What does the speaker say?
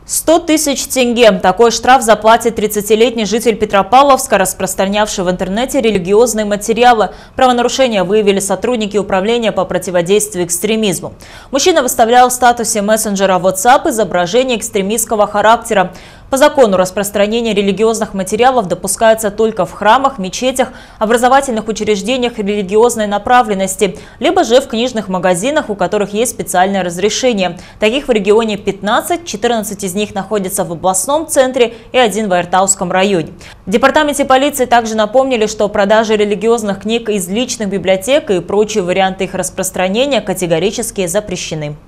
100 тысяч тенге. Такой штраф заплатит 30-летний житель Петропавловска, распространявший в интернете религиозные материалы. Правонарушения выявили сотрудники Управления по противодействию экстремизму. Мужчина выставлял в статусе мессенджера WhatsApp изображение экстремистского характера. По закону распространение религиозных материалов допускается только в храмах, мечетях, образовательных учреждениях религиозной направленности, либо же в книжных магазинах, у которых есть специальное разрешение. Таких в регионе 15, 14 из них находятся в областном центре и 1 в Айртауском районе. В департаменте полиции также напомнили, что продажа религиозных книг из личных библиотек и прочие варианты их распространения категорически запрещены.